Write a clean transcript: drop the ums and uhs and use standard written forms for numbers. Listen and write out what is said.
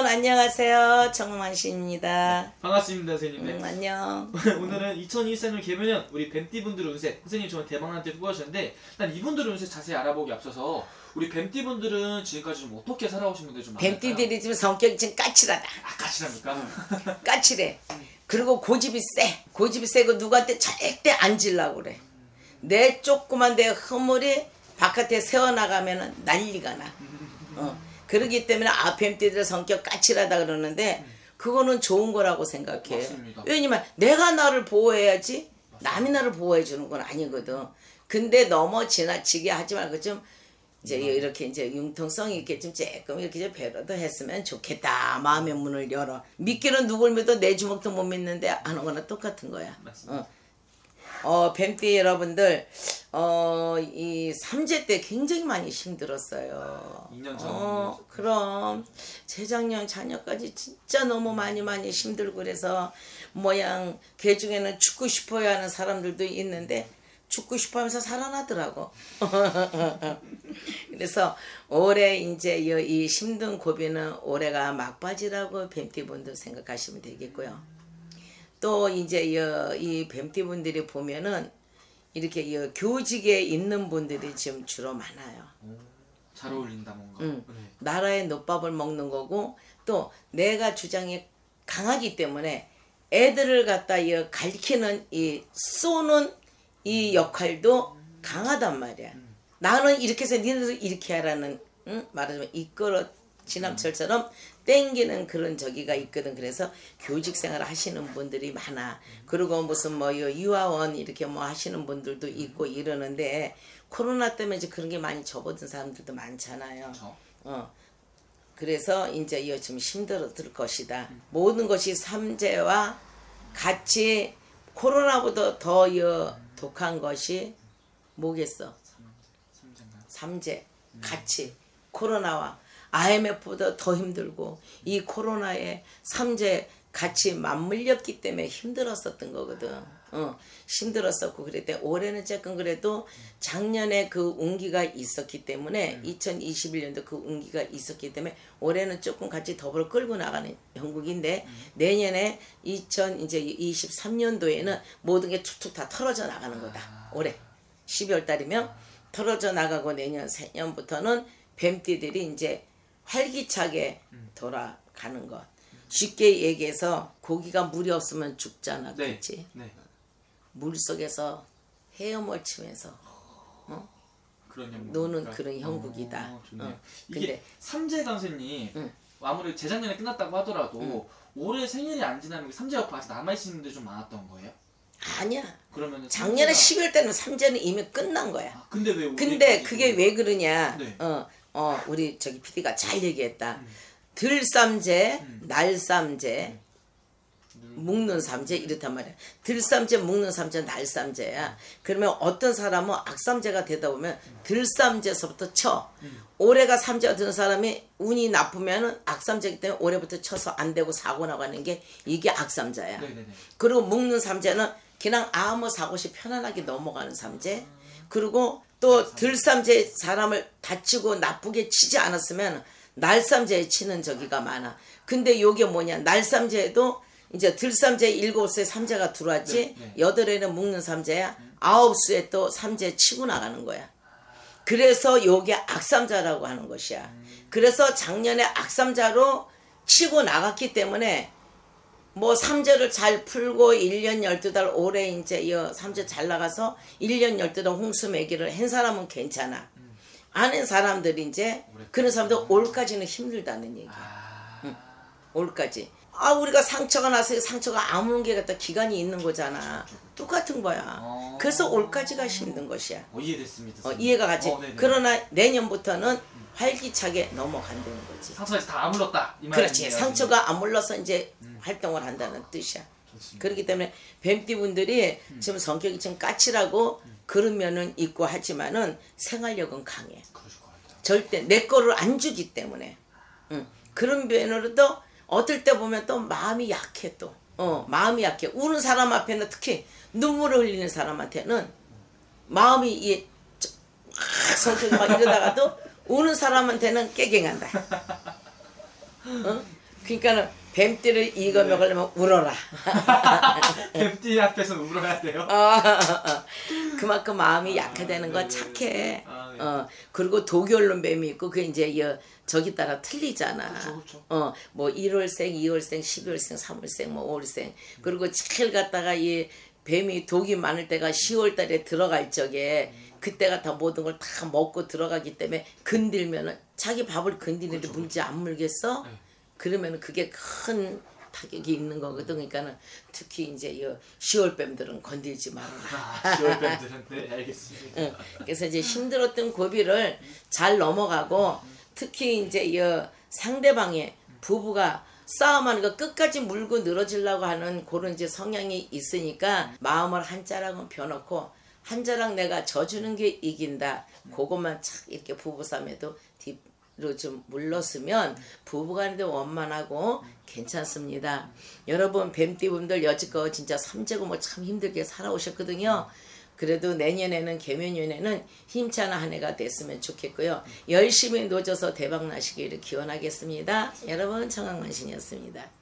안녕하세요. 정만신입니다. 네, 반갑습니다, 선생님. 안녕. 오늘은 2024년 개묘년 우리 뱀띠분들의 운세, 선생님 정말 대박난때 뽑아주셨는데, 난 이분들의 운세 자세히 알아보기 앞서서 우리 뱀띠분들은 지금까지 좀 어떻게 살아오신 분들 좀 많을까요? 뱀띠들이 좀 성격이 좀 까칠하다. 아, 까칠합니까? 까칠해. 그리고 고집이 세. 고집이 세고 누구한테 절대 안 질라고 그래. 내 조그만 내 허물이 바깥에 새어나가면 난리가 나. 그러기 때문에 뱀띠들 성격 까칠하다 그러는데 그거는 좋은 거라고 생각해. 맞습니다. 왜냐면 내가 나를 보호해야지 남이 나를 보호해 주는 건 아니거든. 근데 너무 지나치게 하지 말고 좀 이제 이렇게 이제 융통성 있게 좀 조금 이렇게 좀 배려도 했으면 좋겠다. 마음의 문을 열어. 믿기는 누굴 믿어 내 주먹도 못 믿는데 하는 거나 똑같은 거야. 맞습니다. 뱀띠 여러분들 이 삼재 때 굉장히 많이 힘들었어요. 2년 전. 그럼 재작년 자녀까지 진짜 너무 많이 힘들고 그래서 모양 개 중에는 죽고 싶어야 하는 사람들도 있는데 죽고 싶어 하면서 살아나더라고. 그래서 올해 이제 이 힘든 고비는 올해가 막바지라고 뱀띠분들 생각하시면 되겠고요. 또 이제 이 뱀띠분들이 보면은 이렇게 교직에 있는 분들이 지금 주로 많아요. 잘 어울린다 뭔가. 네. 나라의 놋밥을 먹는 거고 또 내가 주장이 강하기 때문에 애들을 갖다 가르치는 이 쏘는 이 역할도 강하단 말이야. 나는 이렇게 해서 니네들 이렇게 하라는 말하자면 이끌어 지남철처럼 땡기는 그런 저기가 있거든. 그래서 교직 생활 하시는 분들이 많아. 그리고 무슨 뭐 유아원 이렇게 뭐 하시는 분들도 있고 이러는데 코로나 때문에 이제 그런 게 많이 접어든 사람들도 많잖아요. 그래서 이제 좀 힘들어질 것이다. 모든 것이 삼재와 같이 코로나보다 더 독한 것이 뭐겠어? 삼재 같이 코로나와 IMF보다 더 힘들고 이 코로나에 삼재 같이 맞물렸기 때문에 힘들었었던 거거든. 힘들었었고 그랬대. 올해는 조금 그래도 작년에 그 운기가 있었기 때문에 2021년도 그 운기가 있었기 때문에 올해는 조금 같이 더불어 끌고 나가는 형국인데 내년에 2023년도에는 모든 게 툭툭 다 털어져 나가는 거다. 올해 12월 달이면 털어져 나가고 내년 새년부터는 뱀띠들이 이제 활기차게 돌아가는 것. 쉽게 얘기해서 고기가 물이 없으면 죽잖아. 네. 그렇지? 네. 물속에서 헤엄을 치면서 노는 그런 형국이다. 이게 근데 삼재 강사님 아무래도 재작년에 끝났다고 하더라도 올해 생일이 안 지나면 삼재 여파 아직 남아있는 분들이 좀 많았던 거예요? 아니야. 그러면 작년에 12월 때는 삼재는 이미 끝난 거야. 근데 왜 근데 그게 왜 그러냐. 네. 우리 저기 PD가 잘 얘기했다. 들삼재, 날삼재, 묵는 삼재 이렇단 말이야. 들삼재, 묵는 삼재, 날삼재야. 그러면 어떤 사람은 악삼재가 되다 보면 들삼재서부터 쳐. 올해가 삼재가 되는 사람이 운이 나쁘면 악삼재이기 때문에 올해부터 쳐서 안 되고 사고 나가는 게 이게 악삼재야. 그리고 묵는 삼재는 그냥 아무 사고 없이 편안하게 넘어가는 삼재. 그리고 또 들삼재 사람을 다치고 나쁘게 치지 않았으면 날삼재에 치는 저기가 많아. 근데 요게 뭐냐. 날삼재에도 이제 들삼재 7수에 삼재가 들어왔지. 8에는 묵는 삼재야. 9수에 또 삼재 치고 나가는 거야. 그래서 요게 악삼자라고 하는 것이야. 그래서 작년에 악삼자로 치고 나갔기 때문에 뭐 삼재를 잘 풀고 1년 12달 올해 이제 삼재 잘 나가서 1년 12달 홍수 매기를 한 사람은 괜찮아. 안 한 사람들이 이제 그런 사람들 올까지는 힘들다는 얘기야. 올까지. 우리가 상처가 나서 상처가 아무런 게 갖다 기간이 있는 거잖아. 똑같은 거야. 그래서 올까지가 힘든 것이야. 이해됐습니다. 이해가 가지. 그러나 내년부터는 활기차게 넘어간다는 거지. 상처가 다 아물렀다. 이 그렇지. 상처가 아물러서 이제 활동을 한다는 뜻이야. 좋습니다. 그렇기 때문에 뱀띠분들이 지금 성격이 좀 까칠하고 그런 면은 있고 하지만은 생활력은 강해. 절대 내 거를 안 주기 때문에. 그런 면으로도 어떨 때 보면 또 마음이 약해 또. 마음이 약해. 우는 사람 앞에는 특히 눈물을 흘리는 사람한테는 마음이 성격이 막 이러다가도 우는 사람한테는 깨갱한다. 그러니까는 뱀띠를 이거 먹으려면 울어라. 뱀띠 앞에서 울어야 돼요? 그만큼 마음이 약화되는 거 착해. 네. 그리고 독일론 뱀이 있고 그 이제 저기 따라 틀리잖아. 그쵸. 뭐 1월생, 2월생, 12월생, 3월생, 뭐 5월생. 그리고 제일 갖다가 이 뱀이 독이 많을 때가 10월 달에 들어갈 적에 그때가 다 모든 걸 다 먹고 들어가기 때문에 건들면은 자기 밥을 건드리는데 문제 안 물겠어? 네. 그러면 그게 큰 타격이 있는 거거든. 그러니까는 특히 이제 10월 뱀들은 건들지 말아라. 10월 뱀들은 네, 알겠습니다. 그래서 이제 힘들었던 고비를 잘 넘어가고 특히 이제 상대방의 부부가 싸움하는 거 끝까지 물고 늘어지려고 하는 그런 이제 성향이 있으니까 마음을 한 자락은 펴놓고 한 자락 내가 져주는 게 이긴다. 그것만 착 이렇게 부부싸움에도 뒤로 좀 물렀으면 부부간에도 원만하고 괜찮습니다. 여러분 뱀띠분들 여지껏 진짜 삼재고 뭐 참 힘들게 살아오셨거든요. 그래도 내년에는 개면년에는 힘찬 한 해가 됐으면 좋겠고요. 열심히 노져서 대박 나시기를 기원하겠습니다. 여러분 청강만신이었습니다.